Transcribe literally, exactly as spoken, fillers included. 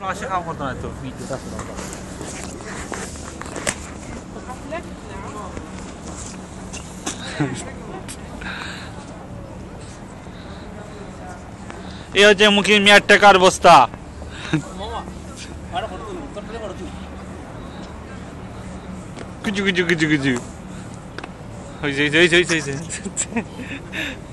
পাশে খাওয়া করতো না তো ভিডিওটা পুরো এই হচ্ছে মুখির মিয়ার টাকার বস্তা কিছু কিছু কিছু কিছু হয়েছে হয়েছে হয়েছে হয়েছে